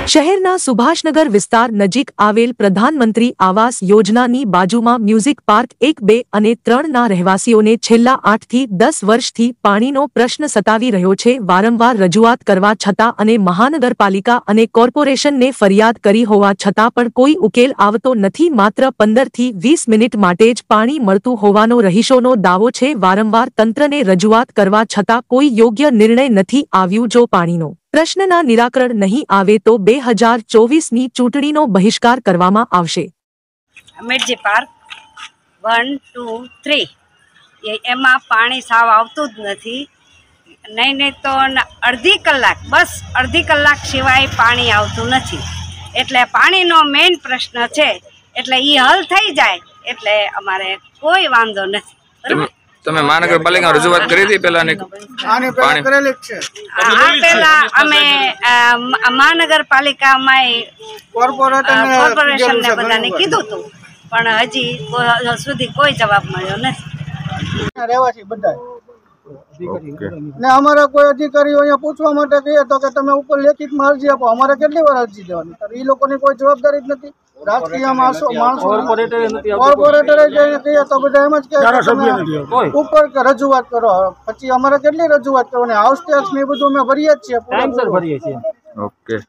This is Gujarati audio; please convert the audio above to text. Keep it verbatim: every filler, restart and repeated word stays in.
શહેરના સુભાષનગર વિસ્તાર નજીક આવેલ પ્રધાનમંત્રી આવાસ યોજનાની બાજુમાં મ્યુઝિક પાર્ક એક બે અને ત્રણના રહેવાસીઓને છેલ્લા આઠથી દસ વર્ષથી પાણીનો પ્રશ્ન સતાવી રહ્યો છે। વારંવાર રજૂઆત કરવા છતાં અને મહાનગરપાલિકા અને કોર્પોરેશનને ફરિયાદ કરી હોવા છતાં પણ કોઈ ઉકેલ આવતો નથી। માત્ર પંદરથી વીસ મિનિટ માટે જ પાણી મળતું હોવાનો રહીશોનો દાવો છે। વારંવાર તંત્રને રજૂઆત કરવા છતાં કોઈ યોગ્ય નિર્ણય નથી આવ્યું। જો પાણીનો પ્રશ્નના નિરાકરણ નહીં આવે તો બે હજાર ચોવીસની ચૂંટણીનો બહિષ્કાર કરવામાં આવશે। અમેરજી પાર્ક વન ટુ થ્રી એમાં પાણી સાવ આવતું જ નથી। નહીં નહીં તો અડધી કલાક બસ અડધી કલાક સિવાય પાણી આવતું નથી। એટલે પાણીનો મેઇન પ્રશ્ન છે, એટલે એ હલ થઈ જાય એટલે અમારે કોઈ વાંધો નથી। બરાબર। તમે મહાનગરપાલિકા રજૂઆત કરી હતી પેલા ને આની પેલા કરેલી જ છે। આ પેલા અમે મહાનગરપાલિકામાં કોર્પોરેટર કોર્પોરેશન ને બધાને કીધું હતું, પણ હજી સુધી કોઈ જવાબ મળ્યો નથી। રહેવાસી બધા ને અમારા કોઈ અધિકારીઓ અહીંયા પૂછવા માટે કહીએ તો કે તમે ઉપર લેખિતમાં અરજી આપો। અમારે કેટલી વાર અરજી દેવાની? એ લોકોની કોઈ જવાબદારી જ નથી। રાજકીય માણસો માણસો કોર્પોરેટરે જઈને કહીએ તો બધા એમ જ કહે ઉપર રજૂઆત કરો। પછી અમારે કેટલી રજૂઆત કરવાની? હાઉસ ટેક્સ ને એ બધું અમે ભરીએ જ છીએ। ઓકે।